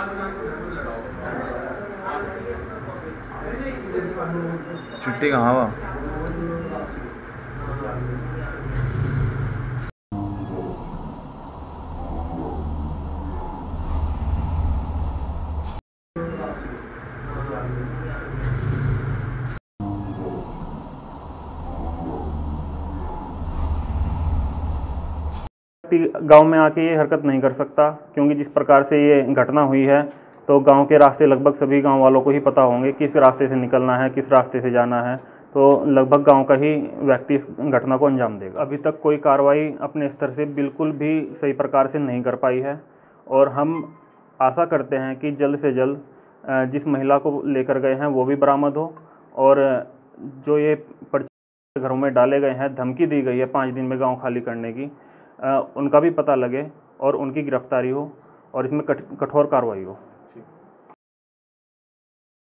छुट्टी कहाँ हुआ? गांव में आके ये हरकत नहीं कर सकता, क्योंकि जिस प्रकार से ये घटना हुई है तो गांव के रास्ते लगभग सभी गांव वालों को ही पता होंगे किस रास्ते से निकलना है, किस रास्ते से जाना है। तो लगभग गांव का ही व्यक्ति इस घटना को अंजाम देगा। अभी तक कोई कार्रवाई अपने स्तर से बिल्कुल भी सही प्रकार से नहीं कर पाई है, और हम आशा करते हैं कि जल्द से जल्द जिस महिला को लेकर गए हैं वो भी बरामद हो, और जो ये पर्चे घरों में डाले गए हैं, धमकी दी गई है 5 दिन में गांव खाली करने की, उनका भी पता लगे और उनकी गिरफ्तारी हो और इसमें कठोर कार्रवाई हो।